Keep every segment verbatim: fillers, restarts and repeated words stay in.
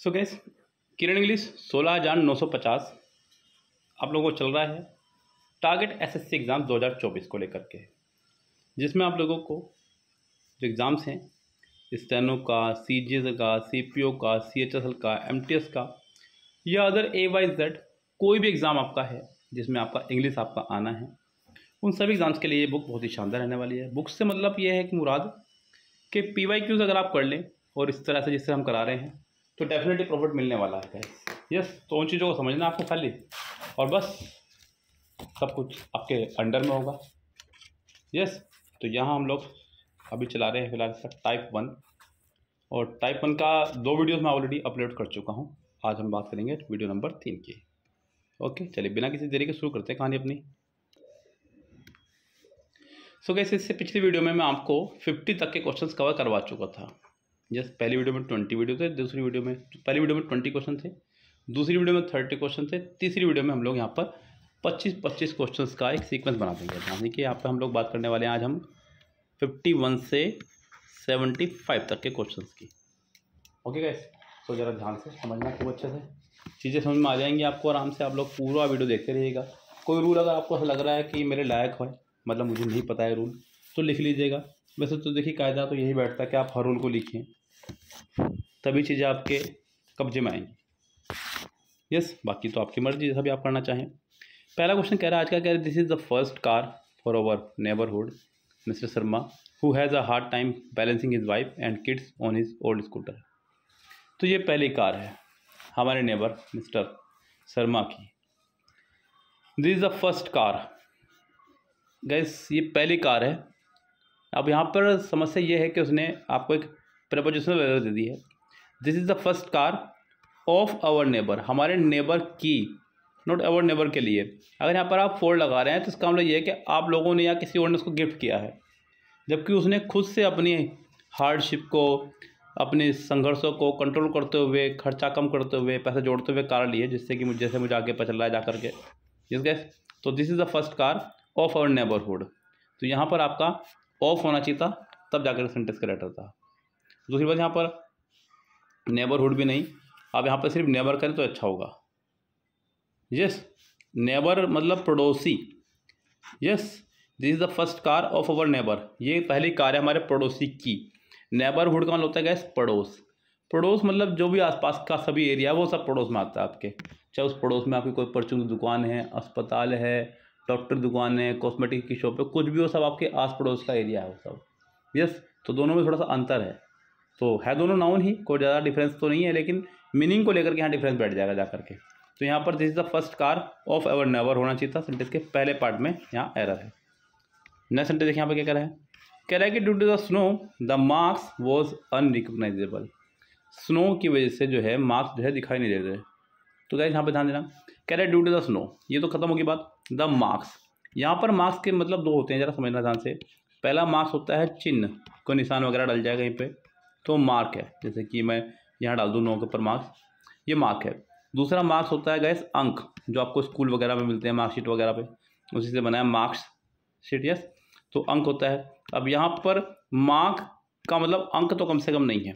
सो gas किरण English सोलह हज़ार नौ सौ पचास आप लोगों को चल रहा है टारगेट एसएससी एग्ज़ाम दो हज़ार चौबीस को लेकर के, जिसमें आप लोगों को जो एग्ज़ाम्स हैं स्टेनो का, सीजीएस का, सीपीओ का, सीएचएसएल का, एमटीएस का या अदर ए वाई जेड कोई भी एग्ज़ाम आपका है जिसमें आपका इंग्लिश आपका आना है, उन सभी एग्ज़ाम्स के लिए ये बुक बहुत ही शानदार रहने वाली है। बुक से मतलब ये है कि मुराद कि पी वाई क्यूज़ अगर आप कर लें और इस तरह से जिससे हम करा रहे हैं तो डेफिनेटली प्रॉफिट मिलने वाला है गाइस। यस, तो उन चीज़ों को समझना आपको खाली और बस सब कुछ आपके अंडर में होगा। यस, तो यहाँ हम लोग अभी चला रहे हैं फिलहाल इसका टाइप वन, और टाइप वन का दो वीडियोस मैं ऑलरेडी अपलोड कर चुका हूँ। आज हम बात करेंगे वीडियो नंबर तीन की। ओके, चलिए बिना किसी देरी के शुरू करते हैं कहानी अपनी। सो गाइस, इससे पिछली वीडियो में मैं आपको फिफ्टी तक के क्वेश्चंस कवर करवा चुका था। जस्ट पहली वीडियो में ट्वेंटी वीडियो थे, दूसरी वीडियो में पहली वीडियो में ट्वेंटी क्वेश्चन थे, दूसरी वीडियो में थर्टी क्वेश्चन थे, तीसरी वीडियो में हम लोग यहाँ पर पच्चीस पच्चीस क्वेश्चंस का एक सीक्वेंस बना देंगे। यानी कि यहाँ पर हम लोग बात करने वाले हैं आज हम फिफ्टी वन से सेवेंटी फाइव तक के क्वेश्चंस की। ओके गाइस, तो ज़रा ध्यान से समझना खूब अच्छे से, चीज़ें समझ में आ जाएंगी आपको आराम से। आप लोग पूरा वीडियो देखते रहिएगा। कोई रूल अगर आपको ऐसा लग रहा है कि मेरे लायक है, मतलब मुझे नहीं पता है रूल, तो लिख लीजिएगा। वैसे तो देखिए कायदा तो यही बैठता है कि आप हर रूल को लिखिए, तभी चीज़ें आपके कब्जे में आएंगी। यस, बाकी तो आपकी मर्जी जैसा भी आप करना चाहें। पहला क्वेश्चन कह रहा है आज का, कह रहा है this is the first car for our neighbourhood mister Sharma who has a hard time balancing his wife and kids on his old scooter. तो ये पहली कार है हमारे नेबर मिस्टर शर्मा की। This is the first car guys, ये पहली car है। अब यहाँ पर समस्या ये है कि उसने आपको एक प्रपोजिशनल एरर दे दी है। This is the first car of our neighbour, हमारे नेबर की, नॉट आवर नेबर के लिए। अगर यहाँ पर आप फोर लगा रहे हैं तो इसका मतलब ये है कि आप लोगों ने या किसी और ने उसको गिफ्ट किया है, जबकि उसने खुद से अपनी हार्डशिप को, अपने संघर्षों को कंट्रोल करते हुए, खर्चा कम करते हुए, पैसे जोड़ते हुए कार ली है, जिससे कि मुझे जैसे मुझे आगे पता चल रहा है जा करके। यस गैस, तो this is the first car of our neighbourhood. तो यहाँ पर आपका ऑफ होना चाहिए था, तब जाकर सेंटेंस करेक्ट था। दूसरी बात, यहाँ पर नेबरहुड भी नहीं, आप यहाँ पर सिर्फ नेबर करें तो अच्छा होगा। यस, नेबर मतलब पड़ोसी। Yes, this is the first car of our neighbour, ये पहली कार है हमारे पड़ोसी की। नेबरहुड का मतलब होता है गैस पड़ोस। पड़ोस मतलब जो भी आसपास का सभी एरिया वो सब पड़ोस में आता है आपके। चाहे उस पड़ोस में आपकी कोई परचून की दुकान है, अस्पताल है, डॉक्टर दुकान है, कॉस्मेटिक की शॉप है, कुछ भी हो, सब आपके आस पड़ोस का एरिया है वो सब। यस, तो दोनों में थोड़ा सा अंतर है। तो है दोनों नाउन ही, कोई ज़्यादा डिफरेंस तो नहीं है, लेकिन मीनिंग को लेकर के यहाँ डिफरेंस बैठ जाएगा जा करके। तो यहाँ पर this is the first car of ever never होना चाहिए था सेंटेंस के पहले पार्ट में, यहाँ एरर है। नेक्स्ट सेंटेंस देखिए यहाँ पर क्या कह रहा है, कह रहा है कि due to the snow the marks was unrecognisable. Snow की वजह से जो है मार्क्स जो है दिखाई नहीं दे रहे। तो गाइस यहाँ पे ध्यान देना, कह रहा है ड्यू टू द स्नो, ये तो खत्म होगी बात। द मार्क्स, यहाँ पर मार्क्स के मतलब दो होते हैं, जरा समझना ध्यान से। पहला मार्क्स होता है चिन्ह, कोई निशान वगैरह डल जाएगा यहीं पे तो मार्क है, जैसे कि मैं यहाँ डाल दूँ नो के ऊपर मार्क्स, ये मार्क है। दूसरा मार्क्स होता है गैस अंक, जो आपको स्कूल वगैरह में मिलते हैं मार्कशीट वगैरह पे, उसी से बनाया मार्क्स शीट। यस, तो अंक होता है। अब यहाँ पर मार्क का मतलब अंक तो कम से कम नहीं है,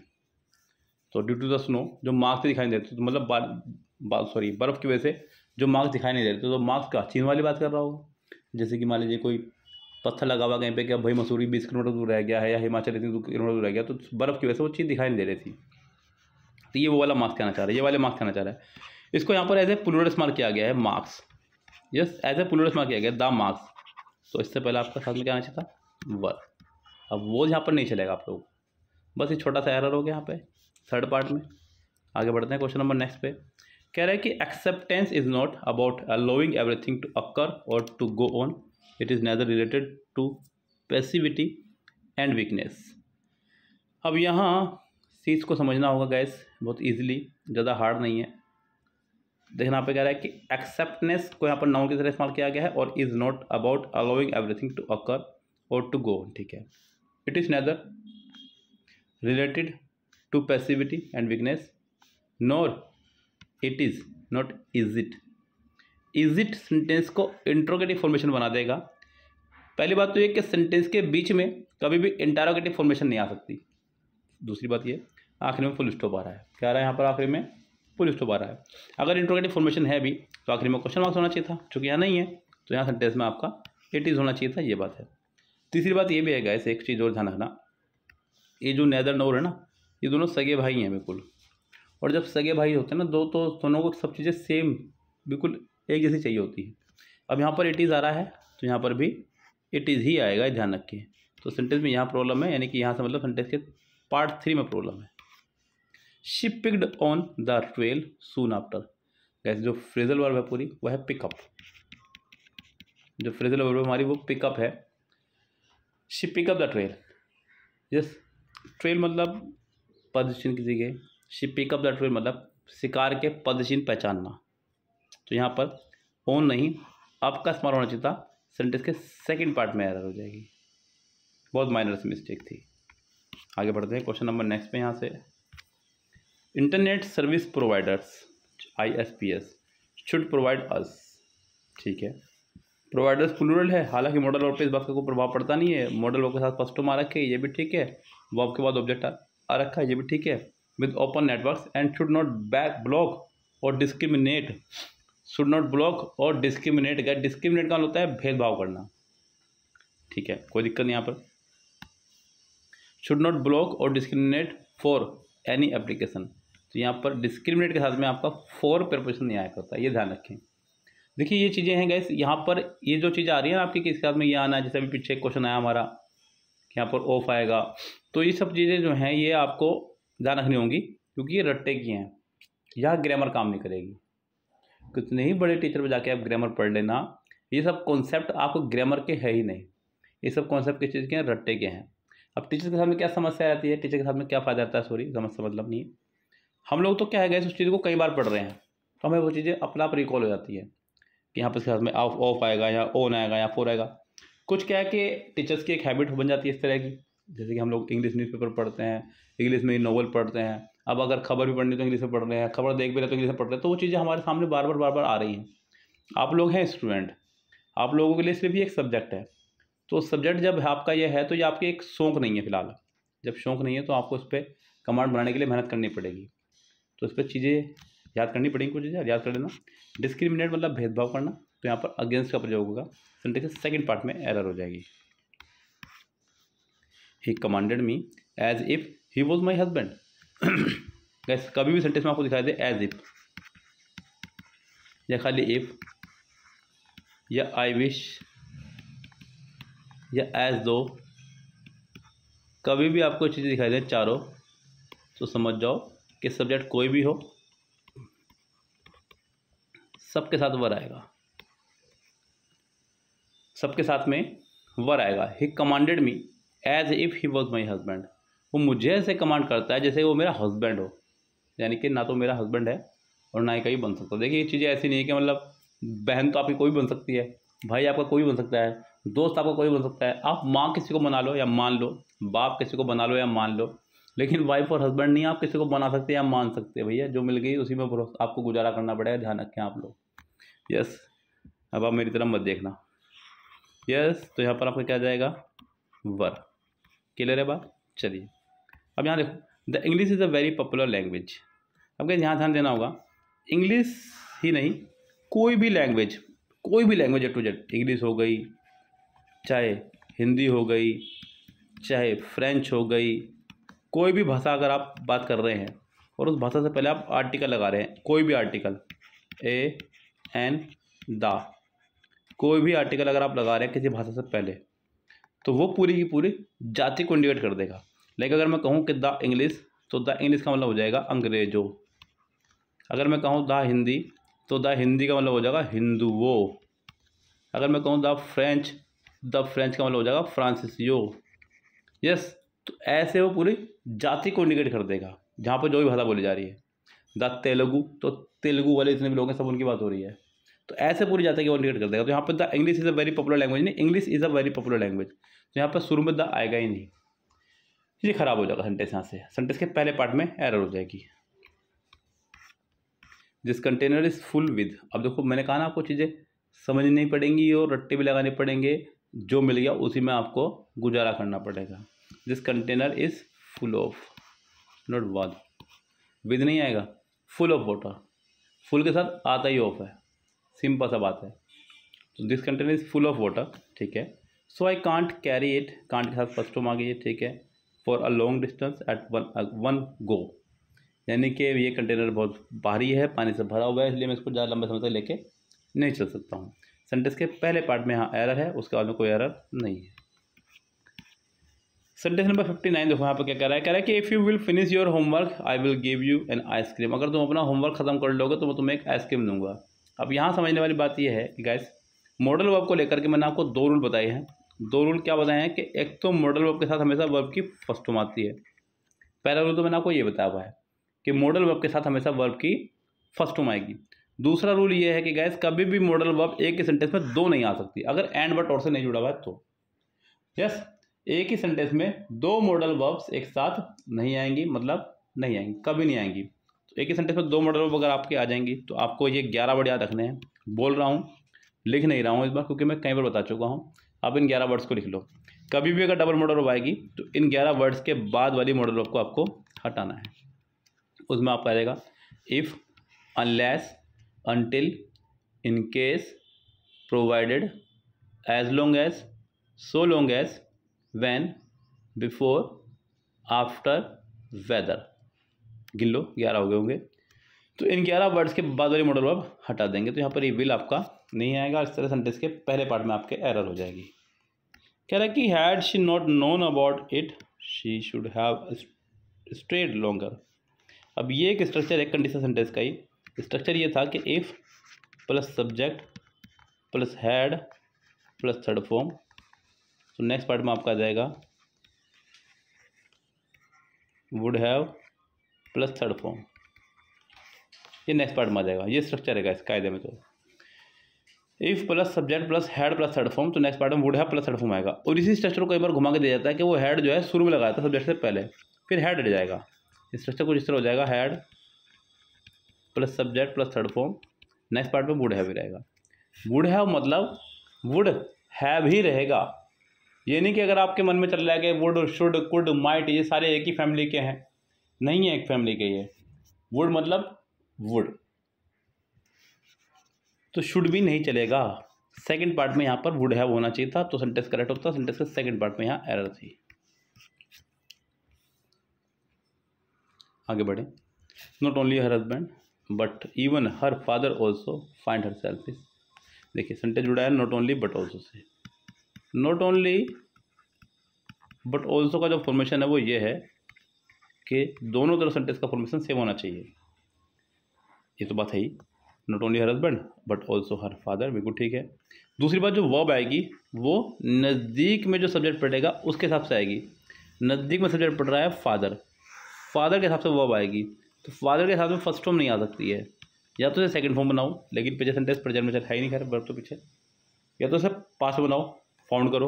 तो ड्यू टू द स्नो जो मार्क्स दिखाई नहीं देते, तो मतलब सॉरी बर्फ़ की वजह से जो मार्क्स दिखाई नहीं देते, तो मार्क्स का चिन्ह वाली बात कर रहा होगा। जैसे कि मान लीजिए कोई पत्थर लगा हुआ कहीं पे, क्या भाई मसूरी बीस किलोमीटर दूर रह गया है या हिमाचल इतनी किलोमीटर दूर रह गया, तो बर्फ़ की वजह से वो चीज़ दिखाई नहीं दे रही थी। तो ये वो वाला मार्क्स कहना चाह रहा है, ये वाले मार्क्स कहना चाह रहा है। इसको यहाँ पर एज ए प्लूरल मार्क किया गया है marks. Yes, as a plural mark किया गया द मार्क्स। तो इससे पहले आपका साथ में क्या आना चाहिए था, वर। अब वो यहाँ पर नहीं चलेगा आप लोग, बस ये छोटा सा एरर हो गया यहाँ पे थर्ड पार्ट में। आगे बढ़ते हैं क्वेश्चन नंबर नेक्स्ट पे। कह रहा है कि acceptance is not about allowing everything to occur और to go on, it is neither related to passivity and weakness. अब यहाँ चीज़ को समझना होगा गैस बहुत इजीली, ज़्यादा हार्ड नहीं है। देखना पे कह रहा है कि एक्सेप्टनेस को यहाँ पर नाउन की तरह इस्तेमाल किया गया है, और is not about allowing everything to occur और टू गो ऑन, ठीक है। It is neither related to passivity and weakness, nor it is not is it. Is it sentence को इंट्रोगेटिव फॉर्मेशन बना देगा। पहली बात तो ये कि सेंटेंस के बीच में कभी भी इंटरोगेटिव फॉर्मेशन नहीं आ सकती। दूसरी बात ये, आखिरी में फुल स्टॉप आ रहा है। क्या आ रहा है यहाँ पर आखिरी में? फुल स्टॉप आ रहा है। अगर इंट्रोगेटिव फॉर्मेशन है भी तो आखिरी में क्वेश्चन मार्क्स होना चाहिए था, चूँकि यहाँ नहीं है तो यहाँ सेंटेंस में आपका इट इज़ होना चाहिए था, ये बात है। तीसरी बात ये भी है गाइस, एक चीज़ और ध्यान रखना, ये जो नेदर नोर है ना, ये दोनों सगे भाई हैं बिल्कुल। और जब सगे भाई होते हैं ना दो, तो दोनों को सब चीज़ें सेम बिल्कुल एक जैसी चाहिए होती है। अब यहाँ पर इट इज़ आ रहा है तो यहाँ पर भी इट इज़ ही आएगा, ध्यान रखिए। तो सेंटेंस में यहाँ प्रॉब्लम है, यानी कि यहाँ से मतलब सेंटेंस के पार्ट थ्री में प्रॉब्लम है। She picked on the trail soon after. Guys जो फ्रेजल वर्ब है पूरी वह है पिकअप। जो फ्रेजल वर्ब हमारी वो पिकअप है। She pick up the trail, yes trail मतलब पदचिन्ह की जगह, शी पिकअप द ट्रेल मतलब शिकार के पदचिन्ह पहचानना। तो यहाँ पर ऑन नहीं अप का इस्तेमाल होना चाहिए था, सेंटेंस के सेकंड पार्ट में एरर हो जाएगी, बहुत माइनर सी मिस्टेक थी। आगे बढ़ते हैं क्वेश्चन नंबर नेक्स्ट पे। यहाँ से internet service providers I S P S should provide us, ठीक है। प्रोवाइडर्स प्लूरल है, हालांकि मॉडल वर्ब पे इस बात का कोई प्रभाव पड़ता नहीं है। मॉडल वर्ब के साथ फर्स्ट टर्म आ रखे है, ये भी ठीक है। वर्ब के बाद ऑब्जेक्ट आ रखा है, ये भी ठीक है। With open networks and should not back block और डिस्क्रिमिनेट। शुड नॉट ब्लॉक और डिस्क्रिमिनेट, क्या डिस्क्रिमिनेट का होता है भेदभाव करना, ठीक है, कोई दिक्कत नहीं यहाँ पर। शुड नॉट ब्लॉक और डिस्क्रिमिनेट फॉर एनी एप्लीकेशन, तो यहाँ पर डिस्क्रिमिनेट के साथ में आपका फॉर प्रीपोजिशन नहीं आया करता, ये ध्यान रखें। देखिए ये चीज़ें हैं गैस, यहाँ पर ये जो चीज़ आ रही है ना आपकी किसके साथ में ये आना है, जैसे अभी पीछे क्वेश्चन आया हमारा यहाँ पर ऑफ आएगा, तो ये सब चीज़ें जो हैं ये आपको ध्यान रखनी होंगी, क्योंकि ये रट्टे की हैं, यहाँ ग्रामर काम नहीं करेगी। कितने ही बड़े टीचर पर जाके आप ग्रामर पढ़ लेना, ये सब कॉन्सेप्ट आपको ग्रामर के है ही नहीं, ये सब कॉन्सेप्ट किस चीज़ के हैं, रट्टे के हैं। अब टीचर के साथ में क्या समस्या आती है, टीचर के साथ में क्या फ़ायदा रहता है, सॉरी समस्या मतलब नहीं है, हम लोग तो क्या है गैस उस चीज़ को कई बार पढ़ रहे हैं, तो हमें वो चीज़ें अपना आप रिकॉल हो जाती है कि यहाँ पर इसके साथ में ऑफ ऑफ आएगा या ऑन आएगा या फोर आएगा। कुछ क्या है कि टीचर्स की एक हैबिट बन जाती है इस तरह की, जैसे कि हम लोग इंग्लिश न्यूज़पेपर पढ़ते हैं, इंग्लिश में नॉवल पढ़ते हैं, अब अगर खबर भी पढ़नी तो इंग्लिश में पढ़ रहे हैं, खबर देख भी रहे तो इंग्लिश में पढ़ रहे हैं, तो वो चीज़ें हमारे सामने बार बार बार बार आ रही हैं। आप लोग हैं स्टूडेंट, आप लोगों के लिए सिर्फ ही एक सब्जेक्ट है, तो सब्जेक्ट जब आपका ये है तो ये आपकी एक शौक नहीं है फिलहाल। जब शौक नहीं है तो आपको इस पर कमांड बनाने के लिए मेहनत करनी पड़ेगी, तो इस पर चीज़ें याद करनी पड़ेंगी, कुछ चीज़ें याद कर लेना। डिस्क्रिमिनेट मतलब भेदभाव करना, तो यहाँ पर अगेंस्ट का प्रयोग होगा, सेंटेंस के सेकंड पार्ट में एरर हो जाएगी। He commanded me as if he was my husband. Guys कभी भी सेंटेंस में आपको दिखाई दे एज इफ या खाली इफ या आई विश या एज दो, कभी भी आपको चीज़ें दिखाई दे चारों, तो समझ जाओ कि सब्जेक्ट कोई भी हो सबके साथ वर आएगा, सबके साथ में वर आएगा। He commanded me as if he was my husband, वो मुझे ऐसे कमांड करता है जैसे वो मेरा हस्बैंड हो, यानी कि ना तो मेरा हस्बैंड है और ना ही कहीं बन सकता। देखिए ये चीज़ें ऐसी नहीं है कि मतलब बहन तो आपकी कोई बन सकती है, भाई आपका कोई बन सकता है, दोस्त आपका कोई बन सकता है, आप माँ किसी को बना लो या मान लो, बाप किसी को बना लो या मान लो, लेकिन वाइफ और हस्बैंड नहीं आप किसी को बना सकते या मान सकते। भैया जो मिल गई उसी में आपको गुजारा करना पड़ेगा, ध्यान रखें आप लोग। यस अब आप मेरी तरफ मत देखना। यस तो यहाँ पर आपका क्या जाएगा, वर। क्लियर है बात? चलिए अब यहाँ देखो, the English is a very popular language. अब क्या यहाँ ध्यान देना होगा, इंग्लिश ही नहीं कोई भी लैंग्वेज, कोई भी language A to Z, English हो गई, चाहे हिंदी हो गई, चाहे फ्रेंच हो गई, कोई भी भाषा अगर आप बात कर रहे हैं और उस भाषा से पहले आप आर्टिकल लगा रहे हैं, कोई भी आर्टिकल, ए एन द, कोई भी आर्टिकल अगर आप लगा रहे हैं किसी भाषा से पहले, तो वो पूरी की पूरी जाति को इंडिकेट कर देगा। लेकिन अगर मैं कहूँ कि द इंग्लिश, तो द इंग्लिश का मतलब हो जाएगा अंग्रेजों। अगर मैं कहूँ द हिंदी, तो द हिंदी का मतलब हो जाएगा हिंदुओं। अगर मैं कहूँ द फ्रेंच, द फ्रेंच का मतलब हो जाएगा फ्रांसीसियों। यस तो ऐसे वो पूरी जाति को इंडिकेट कर देगा जहाँ पर जो भी भाषा बोली जा रही है। द तेलुगु, तो तेलुगु वाले जितने भी लोग हैं सब उनकी बात हो रही है, तो ऐसे पूरी जाति को इंडिकेट कर देगा। तो यहाँ पर the English is a very popular language, नहीं English is a very popular language, तो यहाँ पर शुरू में द आएगा ही नहीं, ये खराब हो जाएगा सेंटेंस। यहाँ से सेंटेंस के पहले पार्ट में एरर हो जाएगी। This container is full with, अब देखो मैंने कहा ना आपको चीज़ें समझनी नहीं पड़ेंगी और रट्टे भी लगाने पड़ेंगे, जो मिल गया उसी में आपको गुजारा करना पड़ेगा। This container is full of, not what. With नहीं आएगा, फुल ऑफ वाटर, फुल के साथ आता ही ऑफ है, सिंपल सा बात है। तो this container is full of water, ठीक है। So I can't carry it, can't के साथ फर्स्ट फॉर्म आ गई है, ठीक है। For a long distance at one one go, यानी कि ये कंटेनर बहुत भारी है, पानी से भरा हुआ है, इसलिए मैं इसको ज़्यादा लंबे समय तक लेके नहीं चल सकता हूँ। सेंटेंस के पहले पार्ट में यहाँ एरर है, उसके बाद में कोई एरर नहीं है। सेंटेंस नंबर फिफ्टी नाइन देखो यहाँ पर क्या कह रहा है, कह रहा है कि if you will finish your homework I will give you an ice cream, अगर तुम अपना होमवर्क खत्म कर लोगे तो मैं तुम्हें एक आइसक्रीम दूंगा। अब यहाँ समझने वाली बात यह है कि गाइस मॉडल वर्ब को लेकर के मैंने आपको दो रूल बताए हैं। दो रूल क्या बताए हैं कि एक तो मॉडल वर्ब के साथ हमेशा वर्ब की फर्स्ट फॉर्म आती है। पहला रूल तो मैंने आपको ये बताया हुआ है कि मॉडल वर्ब के साथ हमेशा वर्ब की फर्स्ट फॉर्म आएगी। दूसरा रूल ये है कि गाइस कभी भी मॉडल वर्ब एक ही सेंटेंस में दो नहीं आ सकती, अगर एंड बट और से नहीं जुड़ा हुआ है तो। यस, एक ही सेंटेंस में दो मॉडल वर्ब्स एक साथ नहीं आएंगी, मतलब नहीं आएंगी, कभी नहीं आएंगी। तो एक ही सेंटेंस में दो मॉडल वर्ब अगर आपके आ जाएंगी तो आपको ये ग्यारह वर्ड याद रखने हैं। बोल रहा हूँ, लिख नहीं रहा हूँ इस बार, क्योंकि मैं कई बार बता चुका हूँ। आप इन ग्यारह वर्ड्स को लिख लो। कभी भी अगर डबल मॉडल वर्ब आएगी तो इन ग्यारह वर्ड्स के बाद वाली मॉडल वर्ब को आपको हटाना है। उसमें आपका आ जाएगा if, unless, until, in case, provided, as long as, so long as, when, before, after, whether। गिन लो, ग्यारह हो गए होंगे। तो इन ग्यारह वर्ड्स के बाद वाली मॉडल वर्ब हटा देंगे तो यहाँ पर ये विल आपका नहीं आएगा। इस तरह सेंटेंस के पहले पार्ट में आपके एरर हो जाएगी। कह रहा है कि had she not known about it she should have stayed longer. अब ये एक स्ट्रक्चर है कंडीशन सेंटेंस का ही। स्ट्रक्चर ये था कि if plus subject plus had plus third form. तो नेक्स्ट पार्ट में आपका आ जाएगा would have plus third form. ये नेक्स्ट पार्ट में आ जाएगा। ये स्ट्रक्चर है इस कायदे में। तो if plus subject plus had plus third form, तो नेक्स्ट पार्ट में would have plus third form आएगा। और इसी स्ट्रक्चर को कई बार घुमा के दिया जाता है कि वो हैड जो है शुरू में लगाया था सब्जेक्ट से पहले, फिर हैड हट जाएगा। स्ट्रक्चर कुछ इस तरह हो जाएगा, had plus subject plus third form, next part में वुड हैव ही रहेगा। वुड हैव मतलब वुड हैव ही रहेगा। ये नहीं कि अगर आपके मन में चल रहा है कि वुड, शुड, कुड, माइट ये सारे एक ही फैमिली के हैं, नहीं है एक फैमिली के ये। वुड मतलब वुड, तो शुड भी नहीं चलेगा। सेकंड पार्ट में यहाँ पर वुड हैव होना चाहिए था तो सेंटेंस करेक्ट होता। सेंटेंस के सेकंड पार्ट में यहाँ एरर थी। आगे बढ़े। Not only her husband but even her father also find her selfish. देखिए सेंटेंस जुड़ा है नॉट ओनली बट ऑल्सो से। नॉट ओनली बट ऑल्सो का जो फॉर्मेशन है वो ये है कि दोनों तरफ सेंटेंस का फॉर्मेशन सेम होना चाहिए। ये तो बात है ही, not only her husband but also her father, बिल्कुल ठीक है। दूसरी बात, जो वर्ब आएगी वो नज़दीक में जो सब्जेक्ट पढ़ेगा उसके हिसाब से आएगी। नज़दीक में सब्जेक्ट पढ़ रहा है फादर, फादर के हिसाब से वर्ब आएगी। तो फादर के हिसाब में फर्स्ट फॉर्म नहीं आ सकती है, या तो इसे सेकंड फॉर्म बनाओ, लेकिन पीछे सेंटेंस प्रेजेंट में है ही नहीं, खैर वर्ब तो पीछे, या तो इसे पास्ट में बनाओ, फाउंड करो,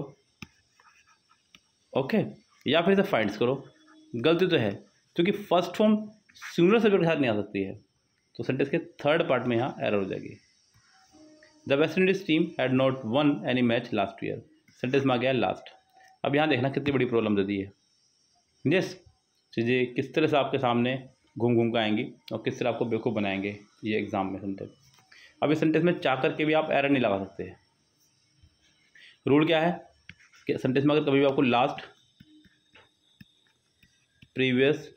ओके, या फिर इसे फाइंड्स करो। गलती तो है क्योंकि फर्स्ट फॉर्म सिंगुलर सब्जेक्ट के साथ नहीं आ सकती है। तो सेंटेंस के थर्ड पार्ट में यहाँ एरर हो जाएगी। The West Indies team had not won any match last year. Sentence में आ गया लास्ट। अब यहाँ देखना कितनी बड़ी प्रॉब्लम दे दी है। यस, चीज़ें किस तरह से आपके सामने घूम घूम कर आएंगी और किस तरह आपको बेवकूफ़ बनाएंगे ये एग्जाम में सेंटेंस। अब इस सेंटेंस में चाह करके भी आप एरर नहीं लगा सकते। रूल क्या है कि सेंटेंस में अगर कभी भी आपको लास्ट, प्रीवियस,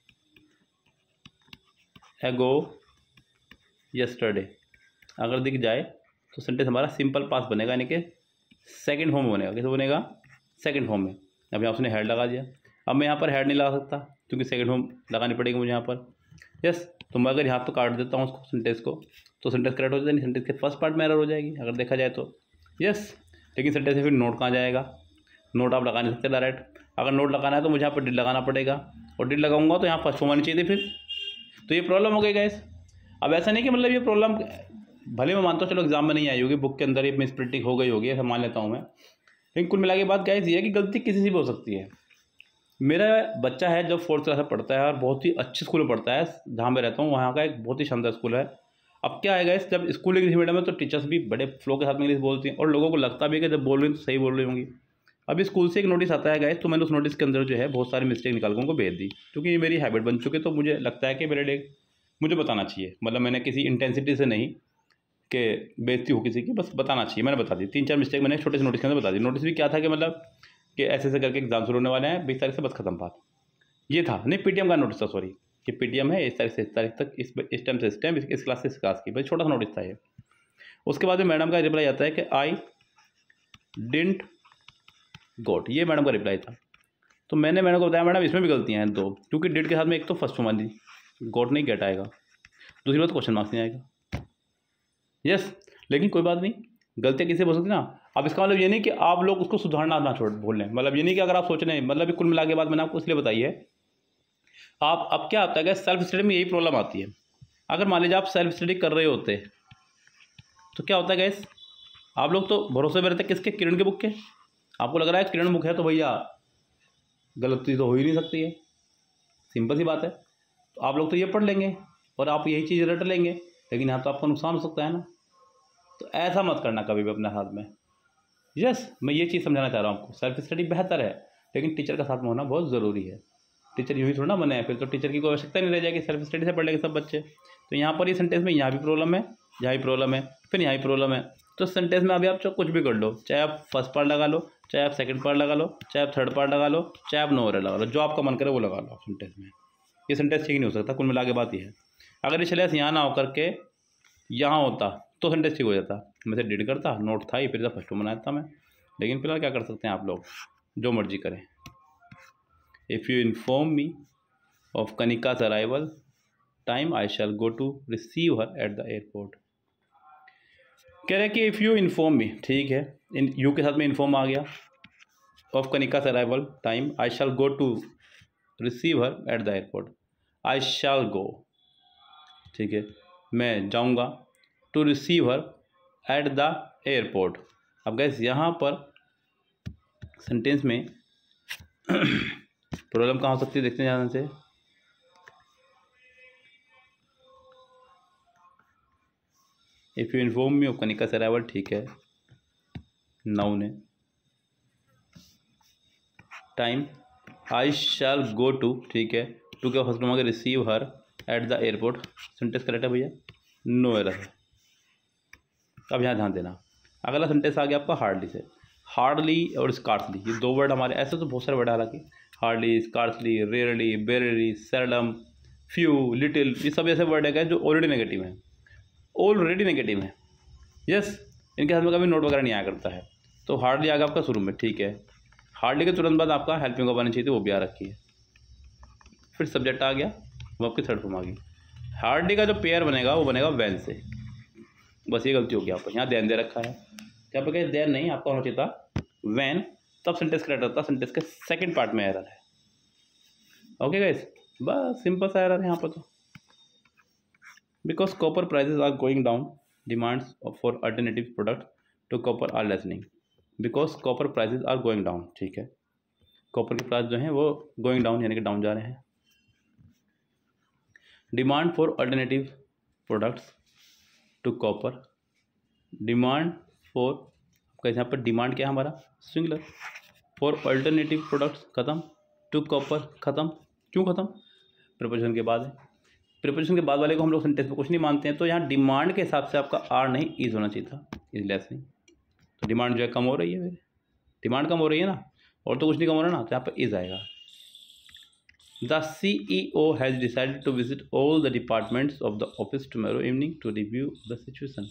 एगो, यस्टरडे अगर दिख जाए तो सेंटेंस हमारा सिंपल पास्ट बनेगा, यानी कि सेकंड फॉर्म बनेगा। कैसे बनेगा? सेकंड फॉर्म में। अभी आपने हेड लगा दिया, अब मैं यहाँ पर हेड नहीं लगा सकता क्योंकि सेकंड फॉर्म लगानी पड़ेगी मुझे यहाँ पर। यस, तो मैं अगर यहाँ पर काट देता हूँ उसको सेंटेंस को तो सेंटेंस करेक्ट हो जाएगी, सेंटेंस के फर्स्ट पार्ट में एरर हो जाएगी अगर देखा जाए तो। यस, लेकिन सेंटेंस में फिर नोट कहाँ जाएगा? नोट आप लगा नहीं सकते डायरेक्ट। अगर नोट लगाना है तो मुझे यहाँ पर डिड लगाना पड़ेगा, और डिड लगाऊंगा तो यहाँ फर्स्ट फॉर्म आनी चाहिए फिर। तो ये प्रॉब्लम हो गई गाइस। अब ऐसा नहीं कि मतलब ये प्रॉब्लम भले मैं मानता हूँ चलो एग्जाम में नहीं आई होगी, बुक के अंदर ये मिस प्रिंटिंग हो गई होगी, ऐसा मान लेता हूँ मैं, लेकिन कुल मिला के बात गाइस ये है कि गलती किसी से भी हो सकती है। मेरा बच्चा है जो फोर्थ क्लास में पढ़ता है और बहुत ही अच्छे स्कूल में पढ़ता है, जहाँ मैं रहता हूँ वहाँ का एक बहुत ही शानदार स्कूल है। अब क्या है गाइस, जब स्कूल इंग्लिश मीडियम में तो टीचर्स भी बड़े फ्लो के साथ में इंग्लिश बोलती हैं और लोगों को लगता भी है कि जब बोल रही हैं तो सही बोल रही होंगी। अभी स्कूल से एक नोटिस आता है गाइस, तो मैंने उस नोटिस के अंदर जो है बहुत सारी मिस्टेक निकाल कर उनको भेज दी, क्योंकि ये मेरी हैबिट बन चुकी है। तो मुझे लगता है कि मेरे लिए मुझे बताना चाहिए, मतलब मैंने किसी इंटेंसिटी से नहीं कि बेइज्जती हो किसी की, बस बताना चाहिए। मैंने बता दी तीन चार मिस्टेक मैंने छोटे से नोटिस के अंदर बता दी। नोटिस भी क्या था कि मतलब कि ऐसे ऐसे करके एग्जाम शुरू होने वाले हैं, बीस तारीख से बस खत्म बात, ये था। नहीं, पीटीएम का नोटिस था, सॉरी, कि पीटीएम है इस तारीख से इस तारीख तक, इस इस टाइम से इस टाइम, इस क्लास से इस क्लास की, भाई छोटा सा नोटिस था ये। उसके बाद में मैडम का रिप्लाई आता है कि आई डिडंट गॉट, ये मैडम का रिप्लाई था। तो मैंने मैडम को बताया मैडम इसमें भी गलतियाँ हैं दो, क्योंकि डिड के साथ में एक तो फर्स्ट मान दी गॉट नहीं गेट आएगा, दूसरी बात क्वेश्चन मार्क्स नहीं आएगा। यस, लेकिन कोई बात नहीं, गलतियाँ किसी हो सकती ना। अब इसका मतलब ये नहीं कि आप लोग उसको सुधारना ना छोड़ बोल लें, मतलब ये नहीं कि अगर आप सोच रहे हैं, मतलब कुल मिला के बाद मैंने आपको इसलिए बताई है। आप अब क्या आता है, सेल्फ स्टडी में यही प्रॉब्लम आती है। अगर मान लीजिए आप सेल्फ स्टडी कर रहे होते तो क्या होता है गैस, आप लोग तो भरोसे में रहते किसके, किरण के बुक के। आपको लग रहा है किरण बुक है तो भैया गलती तो हो ही नहीं सकती है, सिंपल सी बात है, तो आप लोग तो ये पढ़ लेंगे और आप यही चीज़ रट लेंगे, लेकिन यहाँ तो आपको नुकसान हो सकता है ना। तो ऐसा मत करना कभी भी अपने हाथ में। यस, मैं ये चीज़ समझाना चाह रहा हूँ आपको, सेल्फ स्टडी बेहतर है, लेकिन टीचर का साथ में होना बहुत ज़रूरी है। टीचर यूँ ही थोड़ा ना बने हैं, फिर तो टीचर की कोई आवश्यकता नहीं रह जाएगी, सेल्फ स्टडी से पढ़ लेंगे सब बच्चे। तो यहाँ पर ये सेंटेंस में यहाँ भी प्रॉब्लम है, यहाँ भी प्रॉब्लम है, फिर यहाँ भी प्रॉब्लम है। तो सेंटेंस में अभी आप कुछ भी कर लो, चाहे आप फर्स्ट पार्ट लगा लो, चाहे आप सेकंड पार्ट लगा लो, चाहे आप थर्ड पार्ट लगा लो, चाहे आप नो लगा लो, जो आपका मन करे वो लगा लो सेंटेंस में। ये सेंटेंस ठीक नहीं हो सकता, कुल मिला के बात ये है। अगर ये चले यहाँ ना होकर के यहाँ होता तो सेंटेंस ठीक हो जाता, मैं से डिड करता, नोट था ही, फिर फर्स्ट टू बनाया था मैं। लेकिन फिलहाल क्या कर सकते हैं आप लोग, जो मर्जी करें। If you inform me of Kanika's arrival time I shall go to receive her at the airport. कह रहे हैं कि इफ़ यू इन्फॉर्म मी, ठीक है, इन यू के साथ में इन्फॉर्म आ गया, of Kanika's arrival time I shall go to receive her at the airport. I shall go, ठीक है, मैं जाऊंगा, to receive her at the airport. अब गैस यहाँ पर सेंटेंस में प्रॉब्लम कहाँ हो सकती है, देखते हैं ध्यान से। If you inform me of Kanika's arrival, ठीक है, नाउन है, time I shall go to, ठीक है, टू के first number receive her at the airport, sentence correct है भैया, नो एरर है। अब यहाँ ध्यान देना, अगला सेंटेंस आ गया आपका हार्डली से। हार्डली और स्कार्सली, ये दो वर्ड हमारे, ऐसे तो बहुत सारे वर्ड हालांकि, hardly, scarcely, rarely, barely, seldom, few, little, ये सब ऐसे वर्ड है जो ऑलरेडी नेगेटिव है, ऑलरेडी नेगेटिव है। यस, इनके हाथ में कभी नोट वगैरह नहीं आया करता है। तो हार्डली आ गया आपका शुरू में, ठीक है, हार्डली के तुरंत बाद आपका हेल्पिंग वर्ब आनी चाहिए थी, वो भी आ रखी है। फिर सब्जेक्ट आ गया, वो आपकी थर्ड फॉर्म आ गई। हार्डली का जो पेयर बनेगा वो बनेगा वैन से, बस ये गलती होगी आपको, यहाँ देन दे रखा है, क्या पे कहीं देन नहीं, आपका होना चाहिए था वैन, तब सेंटेंस करेक्ट होता, सेंटेंस के सेकंड पार्ट में एरर है। ओके गाइस, बस सिंपल सा एरर है यहाँ पर तो। Because copper prices are going down, demands for alternative product to copper are lessening. Because copper prices are going down, ठीक है, कॉपर के प्राइस जो हैं वो गोइंग डाउन यानी कि डाउन जा रहे हैं। Demand for alternative products to copper, demand for, कैसे यहाँ पर डिमांड क्या है हमारा, सिंगुलर, फॉर अल्टरनेटिव प्रोडक्ट्स खत्म, टू कॉपर खत्म, क्यों खत्म, प्रिपोजिशन के बाद है, प्रिपोजिशन के बाद वाले को हम लोग सेंटेंस में कुछ नहीं मानते हैं। तो यहाँ डिमांड के हिसाब से आपका आर नहीं इज होना चाहिए था, इज लेस नहीं। तो डिमांड जो है कम हो रही है, मेरे डिमांड कम हो रही है ना, और तो कुछ नहीं कम हो रहा ना, तो यहाँ पर इज आएगा। The C E O has decided to visit all the departments of the office tomorrow evening to review the situation.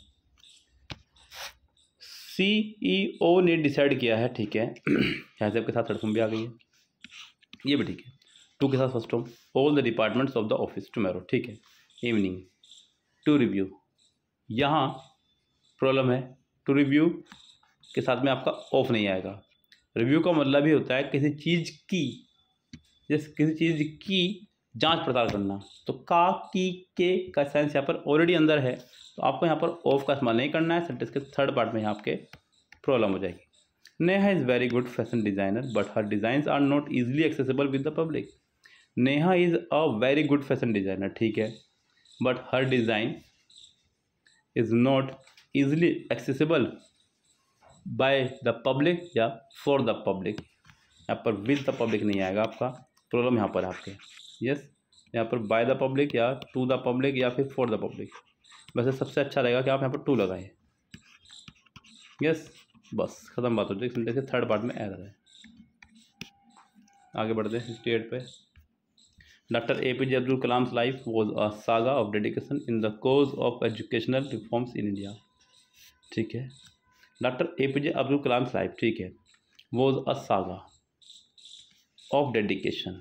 C E O ने डिसाइड किया है, ठीक है, यहाँ से आपके साथ थर्ड फॉर्म भी आ गई है, ये भी ठीक है, टू के साथ first form, all the departments of the office tomorrow, ठीक है, इवनिंग टू रिव्यू। यहाँ प्रॉब्लम है, टू रिव्यू के साथ में आपका ऑफ नहीं आएगा। रिव्यू का मतलब ही होता है किसी चीज़ की, जैसे किसी चीज़ की जांच पड़ताल करना। तो का, की, के का सेंस यहाँ पर ऑलरेडी अंदर है, तो आपको यहाँ पर ऑफ का इस्तेमाल नहीं करना है। सेंटेंस के थर्ड पार्ट में यहाँ आपके प्रॉब्लम हो जाएगी। Neha is very good fashion designer but her designs are not easily accessible with the public. Neha is a very good fashion designer, ठीक है, but her design is not easily accessible by the public या for the public. यहाँ पर with the public नहीं आएगा आपका, problem यहाँ पर आपके। यस, यहाँ पर बाय द पब्लिक या टू द पब्लिक या फिर फॉर द पब्लिक। वैसे सबसे अच्छा रहेगा कि आप यहाँ पर टू लगाएं। यस, बस खत्म बात हो जाएगी। सेंटेंस के थर्ड पार्ट में एरर है। आगे बढ़ते हैं सिक्सटी एट पे। Doctor A P J Abdul Kalam life was a saga of dedication in the cause of educational reforms in India. ठीक है, doctor A P J Abdul Kalam life, ठीक है, was a saga of dedication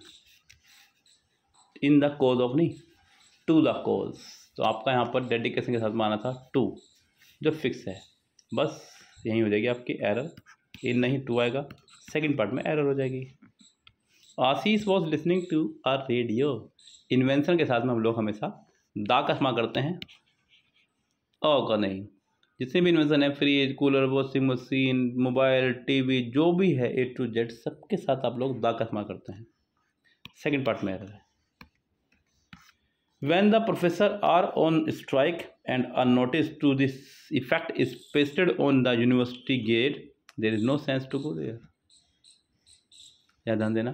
in the cause of, नहीं to the cause. तो आपका यहाँ पर dedication के साथ माना था टू, जो फिक्स है। बस यही हो जाएगी आपकी एरर, इन नहीं टू आएगा, सेकंड पार्ट में एरर हो जाएगी। Ashish was listening to a radio. Invention के साथ में हम लोग हमेशा दा का इस्तेमाल करते हैं, ओ का नहीं। जितने भी इन्वेंशन है, fridge, cooler, washing machine, mobile, TV, जो भी है ए टू जेड, सबके साथ आप लोग दा का इस्तेमाल करते हैं। सेकंड पार्ट में एरर है। When the professor are on strike and a notice to this effect is pasted on the university gate, there is no sense to go there. याद ध्यान देना।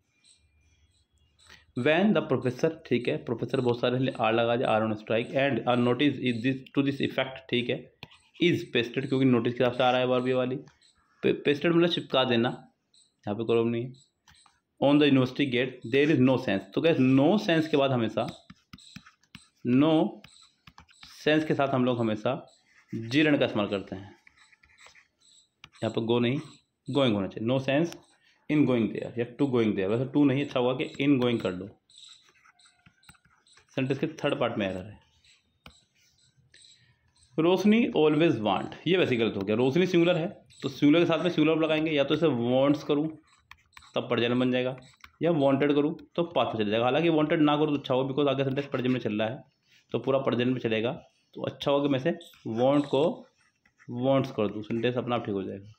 When the professor, ठीक है, professor बहुत सारे are लगा जाए, are on strike, and a notice is this to this effect, ठीक है, is pasted, क्योंकि नोटिस के हिसाब से आ रहा है बार भी वाली, पेस्टेड मतलब चिपका देना, यहाँ पे प्रॉब्लम नहीं है। On the university gate there is no sense. तो क्या नो सेंस के बाद हमेशा, नो सेंस के साथ हम लोग हमेशा जीरण का इस्तेमाल करते हैं। यहाँ पर गो नहीं, गोइंग होना चाहिए। No sense in going there या टू गोइंग देयर। वैसे टू नहीं, अच्छा हुआ कि इन गोइंग कर लो। सेंटेंस के थर्ड पार्ट में एरर है। रोशनी ऑलवेज वांट, ये वैसे गलत हो गया। रोशनी सिंगुलर है तो सिंगुलर के साथ में सिंगुलर लगाएंगे, या तो इसे वांट्स करूँ तब पर्जन बन जाएगा, या वांटेड करूँ तो पास्ट में चल जाएगा। हालांकि वांटेड ना करूँ तो अच्छा हो, बिकॉज आगे सेंटेंस पर्जन में चल रहा है तो पूरा पर्जन में चलेगा, तो अच्छा होगा मैं से वांट को वांट्स कर दूँ, सेंटेंस अपना आप ठीक हो जाएगा।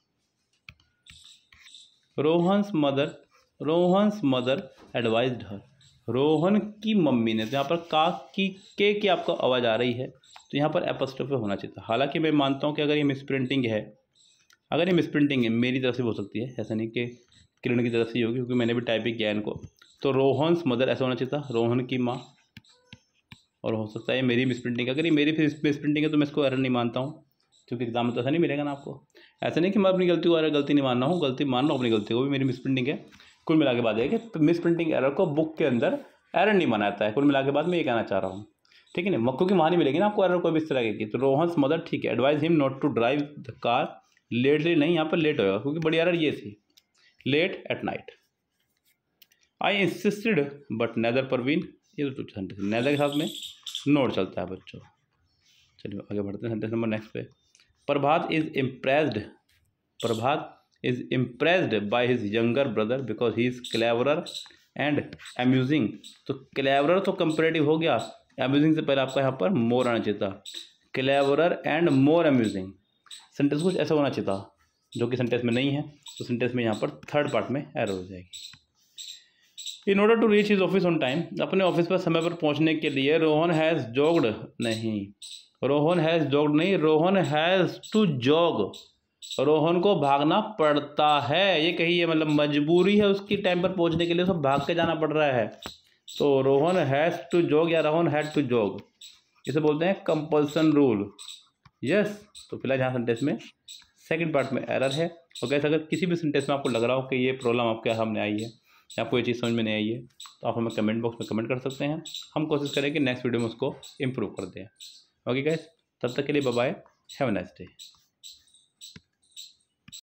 Rohan's mother, Rohan's mother advised her. Rohan की मम्मी ने, तो यहाँ पर का की के की आपको आवाज़ आ रही है, तो यहाँ पर एपोस्ट्रोफी होना चाहिए था। हालांकि मैं मानता हूँ कि अगर ये मिस प्रिंटिंग है, अगर ये मिस प्रिंटिंग है मेरी तरफ से हो सकती है, ऐसा नहीं कि किरण की तरफ से ही होगी, क्योंकि मैंने भी टाइपिंग किया इनको। तो रोहन्स मदर ऐसा होना चाहिए था, रोहन की माँ, और हो सकता है मेरी मिस प्रिंटिंग। अगर ये मेरी फिर मिस प्रिंटिंग है तो मैं इसको एरर नहीं मानता हूँ, क्योंकि एग्जाम में तो ऐसा नहीं मिलेगा ना आपको। ऐसा नहीं कि मैं अपनी गलती को एरर गलती नहीं मान रहा हूँ, गलती मान रहा हूँ अपनी गलती को भी, मेरी मिस प्रिंटिंग है। कुल मिला के बाद है कि मिस प्रिंटिंग एरर को बुक के अंदर एरर नहीं माना जाता है। कुल मिला के बाद मैं ये कहना चाह रहा हूँ, ठीक है ना, क्योंकि वहाँ नहीं मिलेगी ना आपको एरर कोई भी इस तरह की। तो रोहन्स मदर, ठीक है, advise him not to drive the car lately, नहीं यहाँ पर लेट होगा, क्योंकि बड़ी एरर ये थी, late at night. I insisted but neither Parveen, ये तो सेंटेंस नेदर के साथ में नोट चलता है बच्चों। चलिए आगे बढ़ते हैं सेंटेंस नंबर नेक्स्ट पे। Prabhat is impressed, Prabhat is impressed by his younger brother because he is cleverer and amusing. तो क्लेवरर तो कंपेरेटिव हो गया, अम्यूजिंग से पहले आपका यहाँ पर मोर आना चाहिए था। Cleverer and more amusing, sentence कुछ ऐसा होना चाहिए था, जो कि सेंटेंस में नहीं है, तो सेंटेंस में यहाँ पर थर्ड पार्ट में एरर हो जाएगी। In order to reach his office on time, अपने ऑफिस पर समय पर पहुंचने के लिए रोहन हैज़ जॉग्ड, नहीं रोहन हैज़ जॉग्ड नहीं, Rohan has to jog, Rohan को भागना पड़ता है। ये कही है, मतलब मजबूरी है उसकी टाइम पर पहुंचने के लिए, उसको भाग के जाना पड़ रहा है। तो रोहन हैज़ टू जॉग या रोहन हैड टू जॉग, इसे बोलते हैं कंपल्सन रूल। यस, तो फिलहाल यहाँ सेंटेंस में सेकंड पार्ट में एरर है। और कैसे अगर किसी भी सेंटेंस में आपको लग रहा हो कि ये प्रॉब्लम आपके सामने आई है, आपको ये चीज़ समझ में नहीं आई है, तो आप हमें कमेंट बॉक्स में कमेंट कर सकते हैं। हम कोशिश करें कि नेक्स्ट वीडियो में उसको इम्प्रूव कर दें। ओके गाइस, तब तक के लिए bye bye, have a nice day.